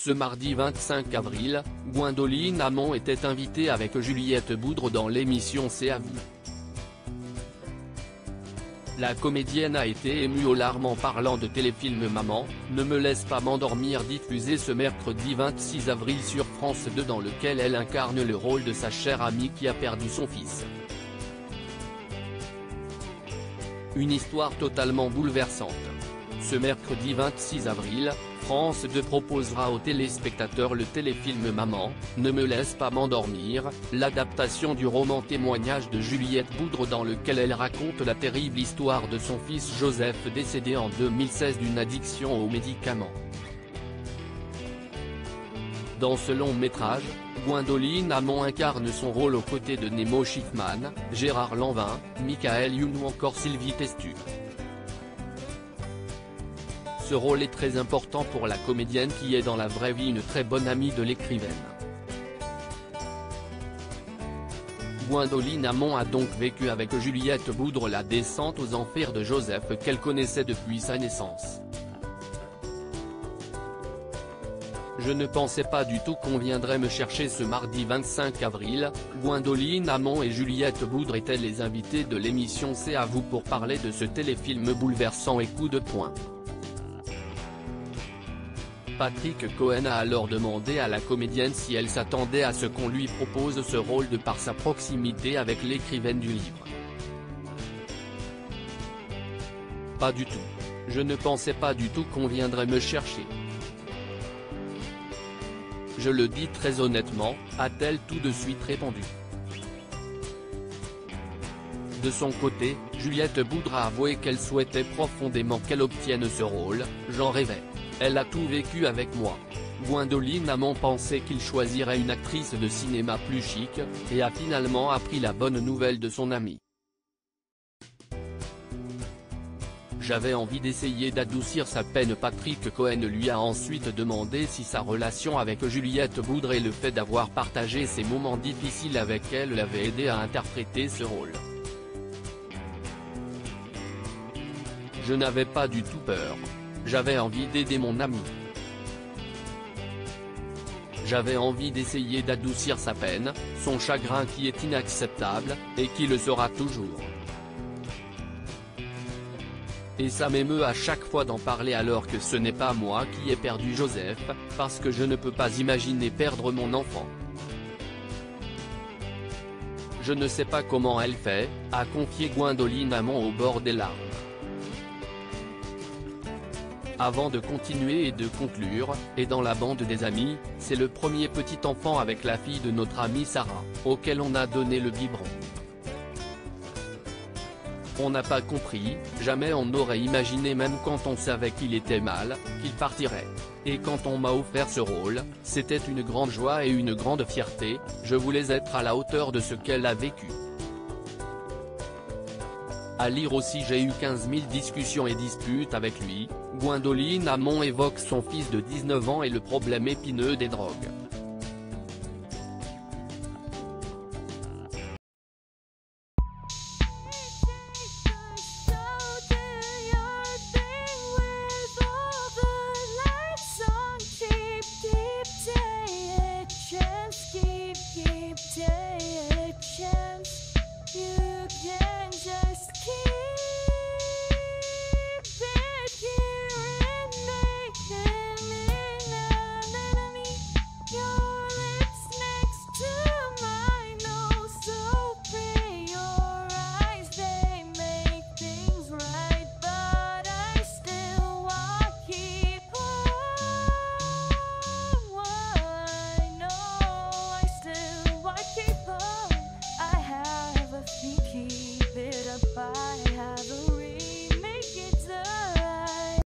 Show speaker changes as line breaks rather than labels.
Ce mardi 25 avril, Gwendoline Amon était invitée avec Juliette Boudre dans l'émission C'est à vous. La comédienne a été émue aux larmes en parlant de téléfilm Maman, ne me laisse pas m'endormir, diffusé ce mercredi 26 avril sur France 2, dans lequel elle incarne le rôle de sa chère amie qui a perdu son fils. Une histoire totalement bouleversante. Ce mercredi 26 avril, France 2 proposera aux téléspectateurs le téléfilm Maman, ne me laisse pas m'endormir, l'adaptation du roman témoignage de Juliette Boudre dans lequel elle raconte la terrible histoire de son fils Joseph décédé en 2016 d'une addiction aux médicaments. Dans ce long métrage, Gwendoline Amon incarne son rôle aux côtés de Nemo Schiffman, Gérard Lanvin, Michael Youn ou encore Sylvie Testu. Ce rôle est très important pour la comédienne qui est dans la vraie vie une très bonne amie de l'écrivaine. Gwendoline Amon a donc vécu avec Juliette Boudre la descente aux enfers de Joseph qu'elle connaissait depuis sa naissance. Je ne pensais pas du tout qu'on viendrait me chercher ce mardi 25 avril, Gwendoline Amon et Juliette Boudre étaient les invités de l'émission C'est à vous pour parler de ce téléfilm bouleversant et coup de poing. Patrick Cohen a alors demandé à la comédienne si elle s'attendait à ce qu'on lui propose ce rôle de par sa proximité avec l'écrivaine du livre. Pas du tout. Je ne pensais pas du tout qu'on viendrait me chercher. Je le dis très honnêtement, a-t-elle tout de suite répondu. De son côté, Juliette Boudre a avoué qu'elle souhaitait profondément qu'elle obtienne ce rôle, j'en rêvais. Elle a tout vécu avec moi. Gwendoline Amon pensait qu'il choisirait une actrice de cinéma plus chic, et a finalement appris la bonne nouvelle de son amie. J'avais envie d'essayer d'adoucir sa peine. Patrick Cohen lui a ensuite demandé si sa relation avec Juliette Boudre et le fait d'avoir partagé ces moments difficiles avec elle l'avait aidé à interpréter ce rôle. Je n'avais pas du tout peur. J'avais envie d'aider mon ami. J'avais envie d'essayer d'adoucir sa peine, son chagrin qui est inacceptable, et qui le sera toujours. Et ça m'émeut à chaque fois d'en parler alors que ce n'est pas moi qui ai perdu Joseph, parce que je ne peux pas imaginer perdre mon enfant. Je ne sais pas comment elle fait, a confié Gwendoline Amon au bord des larmes. Avant de continuer et de conclure, et dans la bande des amis, c'est le premier petit enfant avec la fille de notre amie Sarah, auquel on a donné le biberon. On n'a pas compris, jamais on n'aurait imaginé même quand on savait qu'il était mal, qu'il partirait. Et quand on m'a offert ce rôle, c'était une grande joie et une grande fierté, je voulais être à la hauteur de ce qu'elle a vécu. À lire aussi j'ai eu 15 000 discussions et disputes avec lui. Gwendoline Amon évoque son fils de 19 ans et le problème épineux des drogues.
You can